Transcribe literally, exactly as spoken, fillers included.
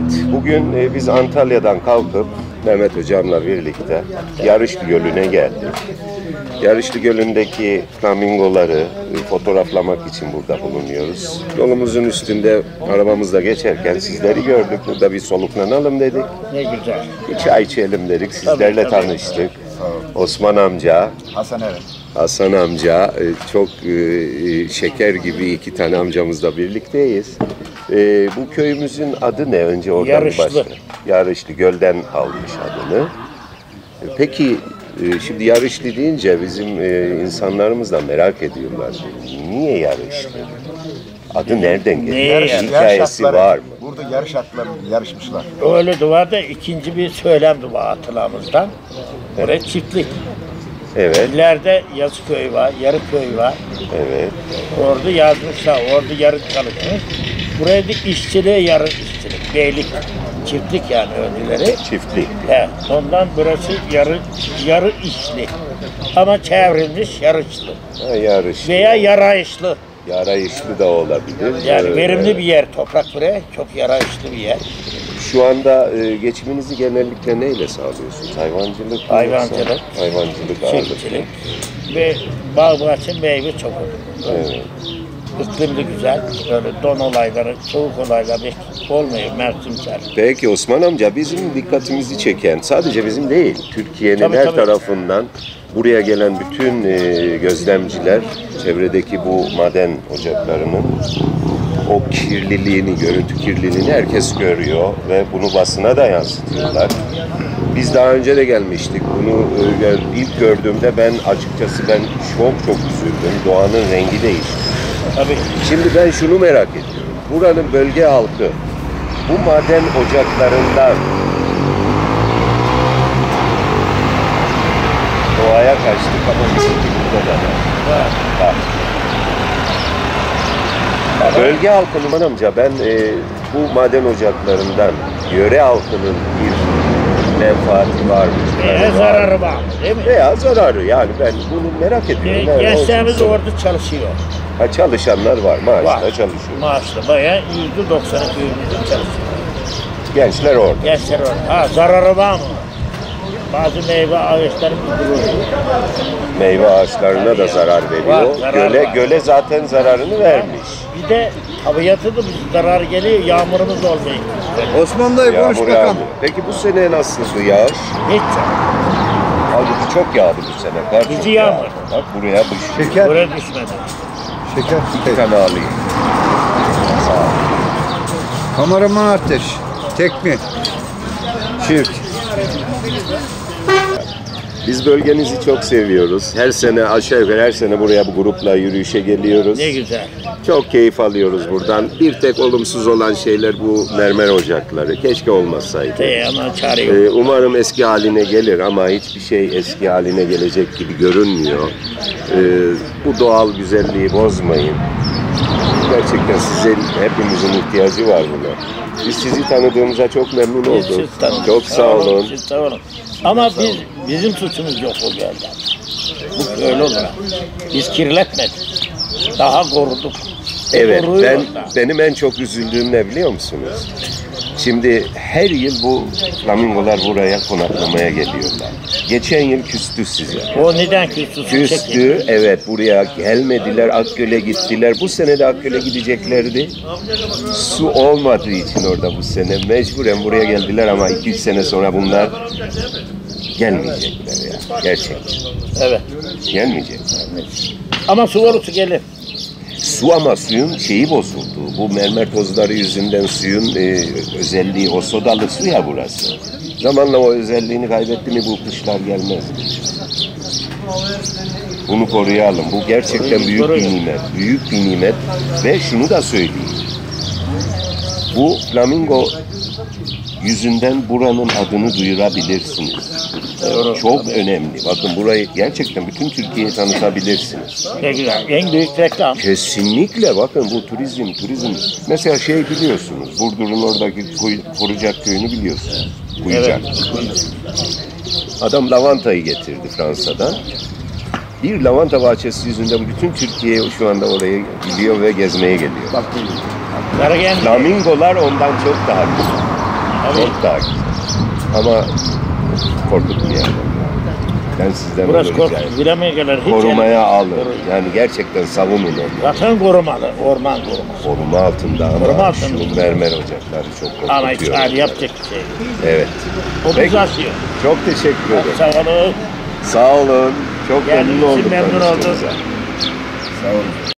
bugün e, biz Antalya'dan kalkıp Mehmet Hocam'la birlikte Yarışlı Gölü'ne geldik. Yarışlı Gölü'ndeki flamingoları e, fotoğraflamak için burada bulunuyoruz. Yolumuzun üstünde arabamızla geçerken sizleri gördük. Burada bir soluklanalım dedik. Ne güzel. Bir çay içelim dedik. Sizlerle Tabii, tabii. tanıştık. Osman amca, Hasan evet. Hasan amca, e, çok e, şeker gibi iki tane amcamızla birlikteyiz. E, bu köyümüzün adı ne? Önce oradan Yarışlı. başlayalım. Yarışlı, gölden almış adını. E, Peki e, şimdi Yarışlı deyince bizim e, insanlarımız da merak ediyorlar. Niye Yarışlı? Adı nereden geliyor? Neye Bir yani? hikayesi atları, var mı? Burada yarış atları yarışmışlar. Öyle duvarda ikinci bir söylem var atılamızdan. Oraya çiftlik. Evet, İleride Yazıköy var, Yarıköy var. evet. Orada yazmışlar, orada yarı çalışmış. Buraya da işçiliğe yarı işçilik, beylik, çiftlik yani önceleri. Çiftlik. He, ondan burası yarı yarı işli. Ama çevrilmiş yarışlı Ha, Yarışlı. veya yarayışlı. Yarayışlı da olabilir. Yani Evet, verimli evet. bir yer, toprak buraya çok yarayışlı bir yer. Şu anda e, geçiminizi genellikle neyle sağlıyorsunuz? Hayvancılık mı Hayvancılık, yoksa? Hayvancılık ağırlıklı. Çiftçilik ve bağ bahçe meyve çok olur. Evet. İklim de güzel, böyle don olayları, soğuk olayları hiç olmuyor mevsimsel. Peki Osman amca, bizim dikkatimizi çeken, sadece bizim değil, Türkiye'nin Tabii, her tabii. tarafından buraya gelen bütün e, gözlemciler, çevredeki bu maden ocaklarının o kirliliğini, görüntü kirliliğini herkes görüyor ve bunu basına da yansıtıyorlar. Biz daha önce de gelmiştik. Bunu e, gör- ilk gördüğümde ben açıkçası ben çok çok üzüldüm. Doğanın rengi değişti. Tabii Şimdi ben şunu merak ediyorum. Buranın bölge halkı bu maden ocaklarından doğaya kaçtı ama bizim burada da var. Var. Ya bölge halkının Osman amca, ben e, bu maden ocaklarından yöre halkının bir menfaati var mı? veya Yani var zararı mı? var değil mi? Veya zararı, yani ben bunu merak ediyorum. Ge- Yani Gençlerimiz olsun. orada çalışıyor. Ha, çalışanlar var, maaşla Var. çalışıyor. Maaşlı bayağı yüzde doksanı köyümüzde çalışıyor. Gençler orada. Gençler orada. Ha zararı var mı? Bazı meyve ağaçları kuruyor. Meyve ağaçlarına da zarar veriyor. Var, zarar göle, var. göle zaten zararını vermiş. Bir de tabiatı da bir zarar geliyor, yağmurumuz olmuyor. Osman dayı konuş Yağmur bakalım. yağdı. Peki bu sene nasıldı yağış? Hiç Halbuki çok yağdı bu sene. Kar çok Bizi yağdı. yağmur. Bak buraya bu Şeker. buraya düşmedi. Şeker. iki tane alayım. Sağ ol. Kameraman Ateş. Tekmi. Çift. Biz bölgenizi çok seviyoruz. Her sene aşağı yukarı her sene buraya bu grupla yürüyüşe geliyoruz. Ne güzel. Çok keyif alıyoruz buradan. Bir tek olumsuz olan şeyler bu mermer ocakları. Keşke olmasaydı. Şey, ama çare yok. Ee, umarım eski haline gelir ama hiçbir şey eski haline gelecek gibi görünmüyor. Ee, bu doğal güzelliği bozmayın. Gerçekten sizin, hepimizin ihtiyacı var buna. Biz sizi tanıdığımıza çok memnun Biz olduk. siz tanıdık. Çok sağ olun. Siz sağ olun. Ama biz bizim suçumuz yok o gölden. Bu öyle olarak. Biz kirletmedik. Daha koruduk. Evet, Koruyoruz ben da. benim en çok üzüldüğüm ne biliyor musunuz? Şimdi her yıl bu flamingolar buraya konaklamaya geliyorlar. Geçen yıl küstü size. O neden küstü? Küstü, evet, buraya gelmediler, Akgöl'e gittiler. Bu sene de Akgöl'e gideceklerdi. Su olmadığı için orada bu sene mecburen buraya geldiler ama iki üç sene sonra bunlar gelmeyecekler ya. Gerçekten. Evet. Gelmeyecekler. Ama su olursa gelir. Su ama suyun şeyi bozuldu. Bu mermer tozları yüzünden suyun e, özelliği, o sodalı su ya burası. Zamanla o özelliğini kaybetti mi bu kışlar gelmez. Bunu koruyalım. Bu gerçekten büyük bir nimet. Büyük bir nimet. Ve şunu da söyleyeyim. Bu flamingo yüzünden buranın adını duyurabilirsiniz. Doğru. Çok önemli. Bakın burayı gerçekten bütün Türkiye'ye tanıtabilirsiniz. Ne güzel. En büyük reklam. Kesinlikle, bakın bu turizm, turizm. Mesela şey biliyorsunuz, Burdur'un oradaki Kuy, Korucak köyünü biliyorsunuz. Kuyucak. Evet. Adam lavantayı getirdi Fransa'dan. Bir lavanta bahçesi yüzünden bütün Türkiye şu anda oraya gidiyor ve gezmeye geliyor. Bak, Karagen Flamingolar ondan çok daha güzel. Tabii. Çok daha güzel. Ama korkutmayalım. Ben sizden Burası onu rica kork, ederim. bilemeyecekler hiç. Korumaya yani. alın. Koru- Yani gerçekten savunun onu. Vatan korumalı, orman koruması. Koruma altında ama Koruma altında. şu mermer ocakları çok Ama korkutuyor. çare yapacak bir şey. Evet. Otuz Peki. asıyor. Çok teşekkür ederim. Sağ olun. Sağ olun. Çok Geldiğiniz memnun için olduk. memnun oldum. tanıştığımıza. Sağ olun.